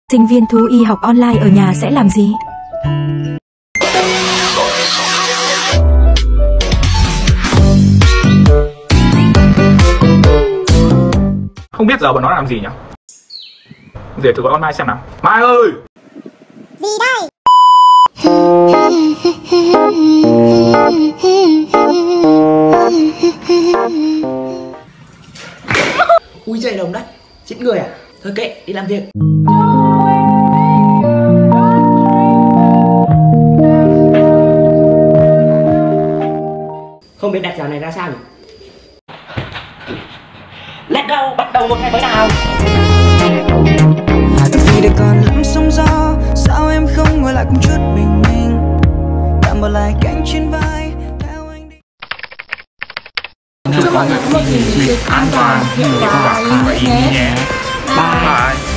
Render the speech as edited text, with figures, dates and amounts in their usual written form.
Sinh viên thú y học online ở nhà sẽ làm gì? Không biết giờ bọn nó làm gì nhỉ? Để thử gọi online xem nào. Mai ơi! Gì đây? Ui giời đồng đất, chết người à? Thôi kệ, đi làm việc. Không biết đặt giờ này ra sao nhỉ? Let's go, bắt đầu một ngày mới nào. Vì để còn lắm sóng gió, sao em không ngồi lại cùng chút bình minh, tạm bỏ lại cánh trên vai theo anh đi. Chúc mọi người có một kỳ nghỉ an toàn, hiệu quả và ý nghĩa nhé. Bye.